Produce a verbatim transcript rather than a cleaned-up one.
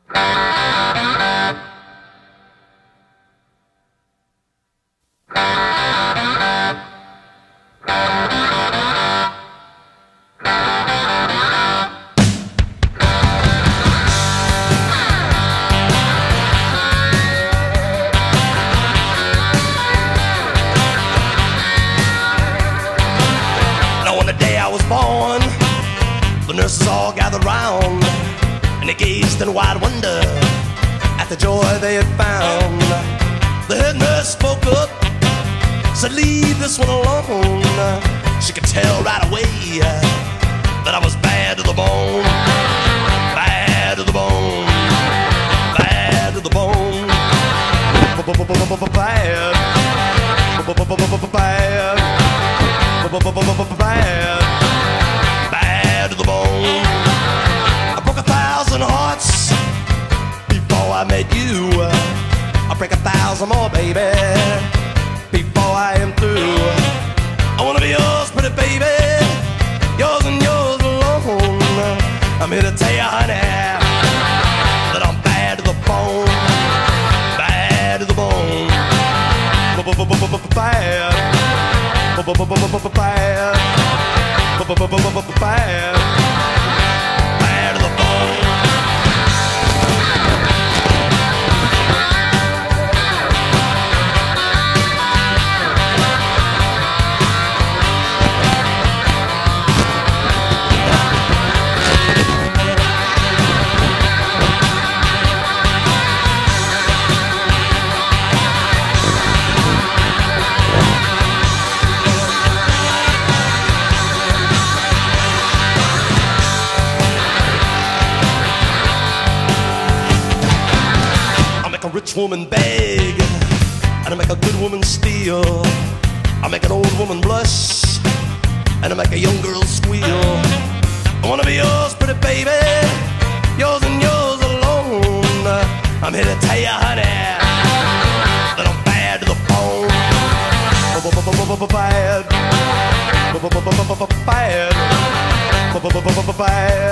The nurses all gathered round, and they gazed in wide wonder at the joy they had found. The head nurse spoke up, said, "Leave this one alone." She could tell right away that I was bad to the bone, bad to the bone, bad to the bone, bad, bad, bad, bad. To the bone. I broke a thousand hearts before I met you. I'll break a thousand more, baby, before I am through. I wanna be yours, pretty baby, yours and yours alone. I'm here to tell you, honey, that I'm bad to the bone, bad to the bone, bad, bad, bad. Bad, bad to the bone. A rich woman beg, and I make a good woman steal. I make an old woman blush, and I make a young girl squeal. I wanna be yours, pretty baby, yours and yours alone. I'm here to tell you, honey, that I'm bad to the bone. Bad, bad, bad,